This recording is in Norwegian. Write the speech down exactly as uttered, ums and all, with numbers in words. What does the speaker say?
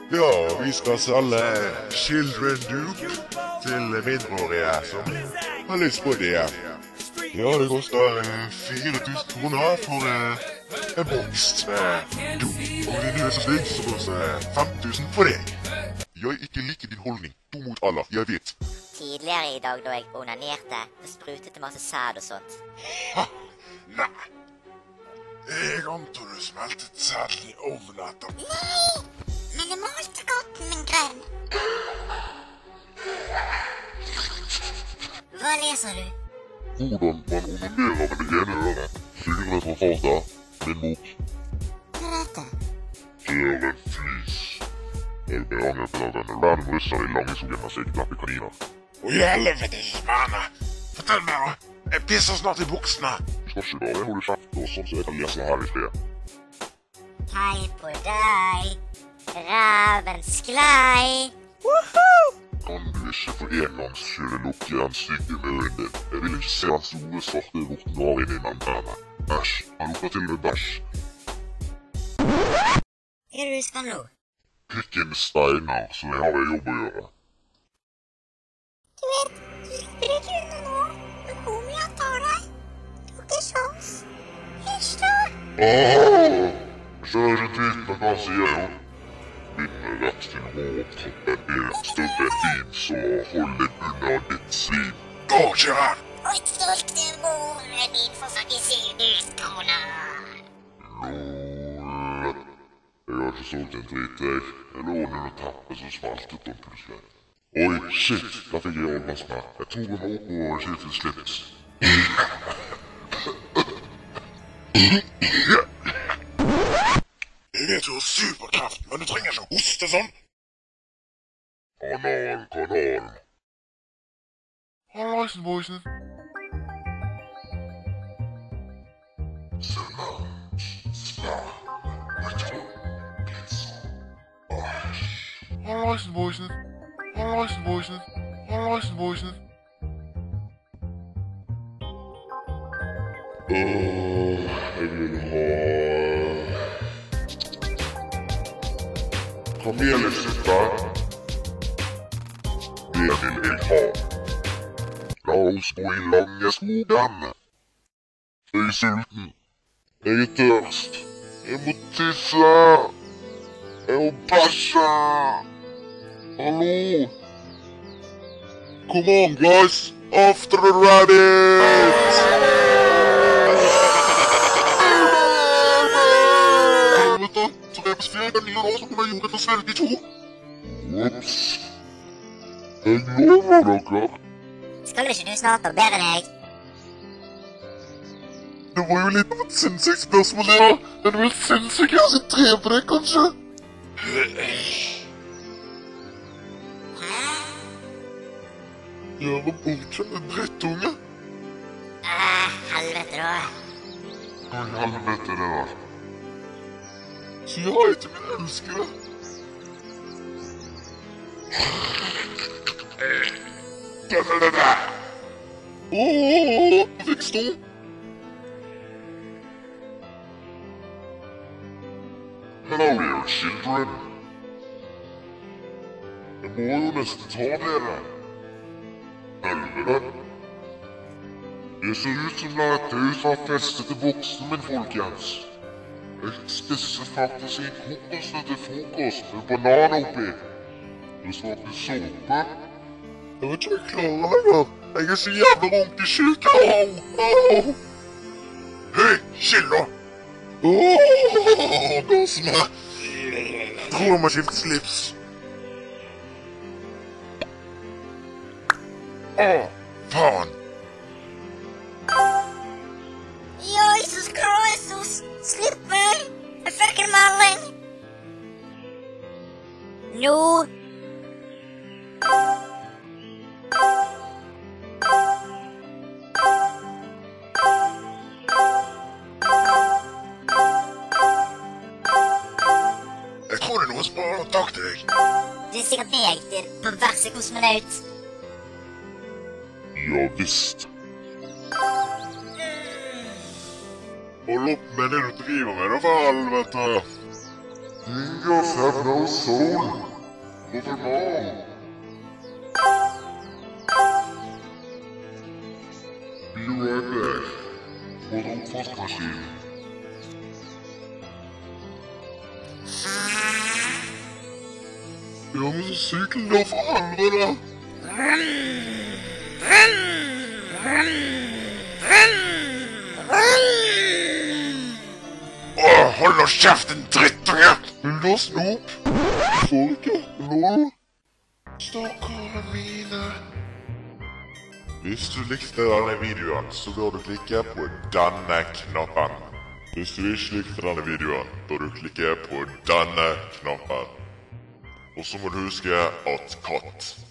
Ja, vi skal selge children dupe til mindreårige som har lyst på det. Ja, det koster fire tusen kroner for eh, en boks med dupe. Og det er så slik, så koster fem tusen for deg. Jeg ikke liker din holdning. To mot alle, jeg vet. Tidligere i dag da jeg onanerte, det sprutet til masse sæd og sånt. Ha, nei. Jeg antar du smeltet sæden i ovnen etter. Nei, men det malte godt med grønn. Hva leser du? Hvordan man onanerer med det ene øret. Svingene forfatter min bok. Hva er dette? Heldigvis. Jeg ber han hjelpe av denne verden russer i Langeskogen med seg knappe kaniner. Å helvetes mane! Fortell meg da! Jeg pisser snart i buksene! Du skal ikke bare holde kjeft og sånn så jeg kan lese her i fred. Hei på deg, ræven sklei. Woohoo! Kan du ikke for en gangs skyld lukke den stygge munnen din? Jeg vil ikke se den store svarte vorten har inn i den tenne. Æsj, han lukter til med bæsj. Hva er det du skal nå? Pikken steiner, så jeg har en jobb å gjøre. Du vet, du slipper ikke unna nå. Nå kommer jeg og tar deg. Du har ikke sjans. Hysj da. Åh! Så er det tvitt med hva sier jeg. Min rett til hårtoppen er større enn din, så hold deg unna ditt svin. Gå, kjære! Og stolte moren din får faktisk se ut, kona. Lol. Jeg har ikke solgt en dritt, jeg. Jeg lå under teppet som smeltet den plutselig. Oi, shit, da fikk jeg ordnes med. Jeg tok den opp og skiftet slips. Jeg vet du har superkraft, men du trenger ikke å hoste sånn. Kanal, kanal. Hallaisen, boysen. Selvom, spær, litt, Hallaisen, boysen. Hallaisen, boysen. Hallaisen, boysen. Åh, jeg vil ha... Kamelsuppe. Det vil jeg ha. La oss gå i Langeskogen. Jeg er sulten. Jeg er tørst. Jeg må tisse. Jeg må bæsje. Hallo? Come on, guys! After the rabbit! Helvete! Så jeg er på sfjert den nye nå, så kommer jeg jordet til å svelge i to. Whoops. Jeg lover dere. Skal ikke du snart ha bedre enn jeg? Det var jo litt av et sinnssykt spørsmål, det da. Er det vel sinnssykt jeg skal drepe deg, kanskje? Jævla bortkjønne drittunge. Ah, helvete da. Hva i helvete det der? Si hei til min elskede. Ååå, jeg fikk stå. Hello there, children. Jeg må jo nesten ta dere. Helvete. Det ser ut som det er et taus var festet til buksen min, folkens. Jeg spiste faktisk en kokosnøtt til frokost med banan oppi. Det smakte såpe. Jeg vet ikke om jeg klarer lenger. Jeg er så jævla rundt i syk. Au, au. Hei, Killa. Åh, gass meg. Tror jeg må skifte slips. Åh, faen. Jesus Kristus, slipp meg. Jeg fikk en melding. Nå. Jeg tror det er noen som har takk til deg. Det er sikkert deg, din perverse kosmonaut. Ja visst. Hold opp med det du driver med, da, for helvete. Fingers have no soul. Not a mom. Be right back. Vår oppvaskmaskin. Ja, men så sykkel da for helvete! Åh, hold nå kjeften, drittunge! Vil du ha snop? Får ikke, lol. Stakkarene mine. Hvis du likte denne videoen, så bør du klikke på denne knappen. Hvis du ikke likte denne videoen, bør du klikke på denne knappen. Og så må du huske at katt